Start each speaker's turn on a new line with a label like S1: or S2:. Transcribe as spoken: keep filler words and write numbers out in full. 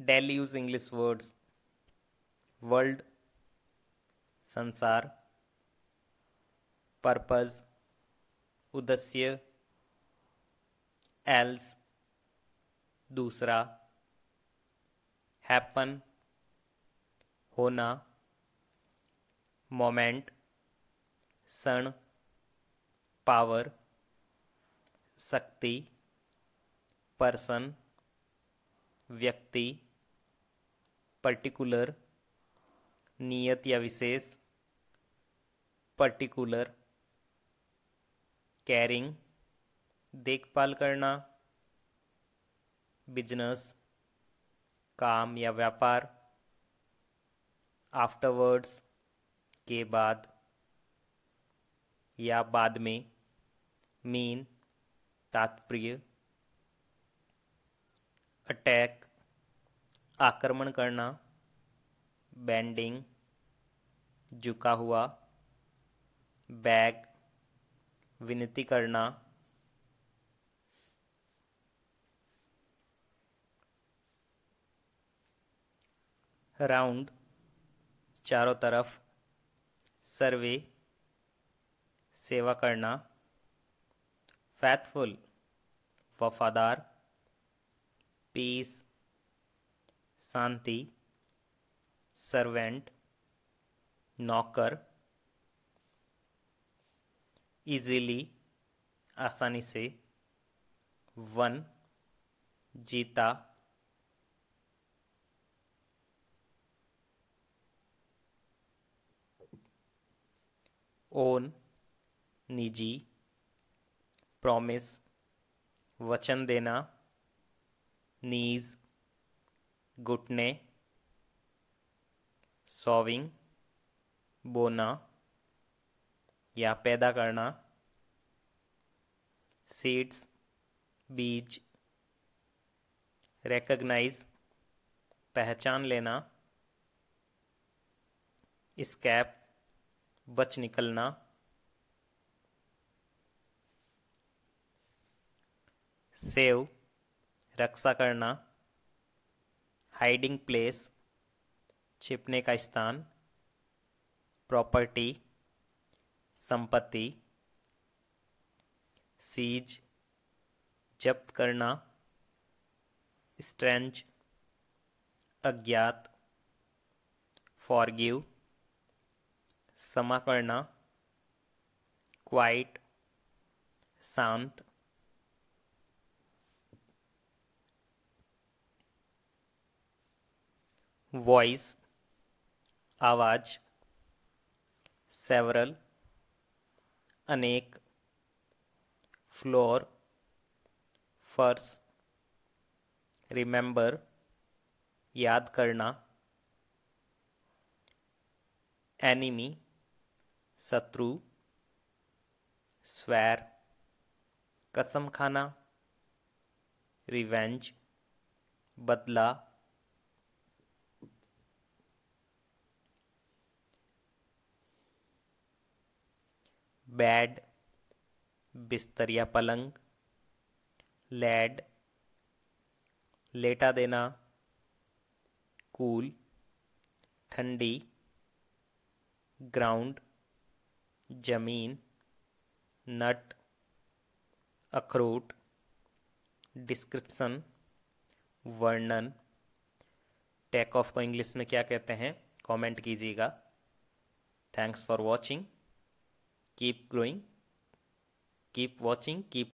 S1: Daily use English words. World संसार, purpose उद्देश्य, else दूसरा, हैपन होना, मोमेंट क्षण, पावर शक्ति, पर्सन व्यक्ति, पर्टिकुलर नियत या विशेष, पर्टिकुलर, कैरिंग देखभाल करना, बिजनेस काम या व्यापार, आफ्टरवर्ड्स के बाद या बाद में, मीन तात्पर्य, अटैक आक्रमण करना, बेंडिंग झुका हुआ, बैग विनती करना, राउंड चारों तरफ, सर्वे सेवा करना, फैथफुल वफादार, पीस शांति, सर्वेंट नौकर, इजीली आसानी से, वन जीता, ओन निजी, प्रॉमिस वचन देना, नीज घुटने, सॉविंग बोना या पैदा करना, सीड्स बीज, रिकॉग्नाइज पहचान लेना, स्कैप बच निकलना, सेव रक्षा करना, हाइडिंग प्लेस छिपने का स्थान, प्रॉपर्टी संपत्ति, सीज जब्त करना, स्ट्रेंज अज्ञात, फॉरगिव क्षमा करना, क्वाइट शांत, वॉइस आवाज, सेवरल अनेक, फ्लोर फर्श, रिमेंबर याद करना, एनिमी शत्रु, स्वेर कसम खाना, रिवेंज बदला, बेड बिस्तर या पलंग, लेड लेटा देना, कूल ठंडी, ग्राउंड जमीन, नट अखरोट, डिस्क्रिप्शन वर्णन। टेक ऑफ को इंग्लिश में क्या कहते हैं कमेंट कीजिएगा। Thanks for watching, keep growing, keep watching, keep